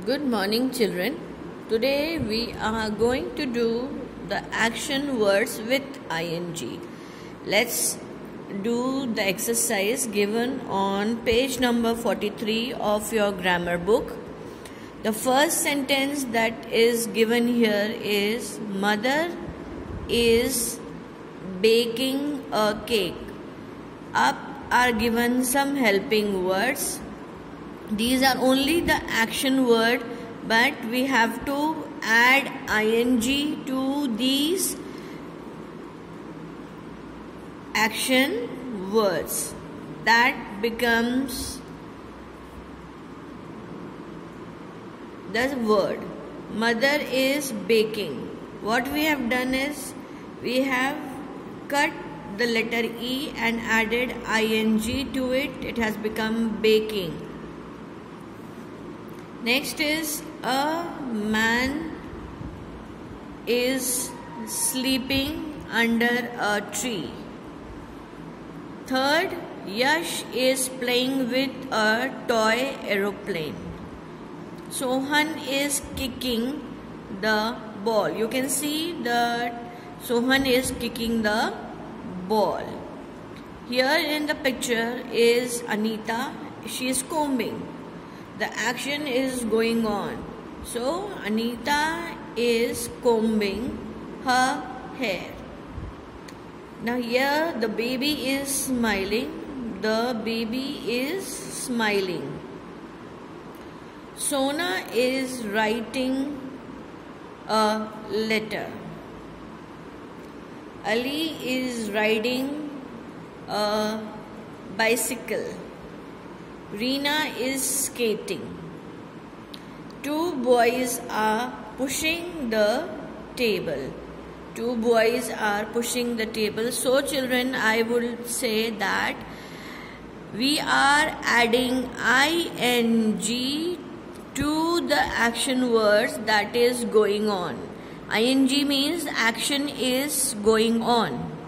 Good morning, children. Today we are going to do the action words with ing. Let's do the exercise given on page number 43 of your grammar book. The first sentence that is given here is Mother is baking a cake. Up are given some helping words. These are only the action word, but we have to add ing to these action words. That becomes the word. Mother is baking. What we have done is we have cut the letter E and added ing to it. It has become baking. Next is a man is sleeping under a tree. Third, Yash is playing with a toy aeroplane. Sohan is kicking the ball. You can see that Sohan is kicking the ball. Here in the picture is Anita. She is combing. The action is going on. So Anita is combing her hair. Now here the baby is smiling. The baby is smiling. Sona is writing a letter. Ali is riding a bicycle. Reena is skating. Two boys are pushing the table. Two boys are pushing the table. So children, I would say that we are adding ing to the action words that is going on. Ing means action is going on.